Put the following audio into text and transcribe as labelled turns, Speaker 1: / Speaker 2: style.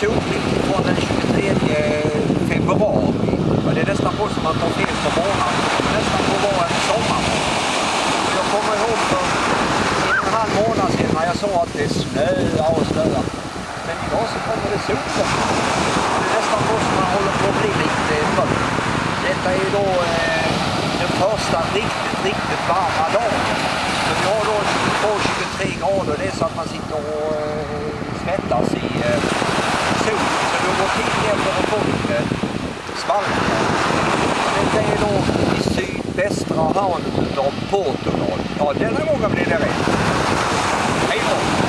Speaker 1: soligt från den 23 februari. Och det är nästan på som man tar fel på månaden. Nästan på vara en sommar. Jag kommer ihåg för 1,5 månader sedan när jag sa att det snöar och snöar. Men idag så kommer det solen. Det är nästan på som man håller på att bli lite mörk. Detta är då den första riktigt varma dagen. Så vi har då 22-23 grader. Det är så att man sitter och svettas i sol. Så det går tid ner för att få lite svalka. Detta är då i sydvästra hörnet av Portugal. Ja, denna gången blir det rätt. Hej då!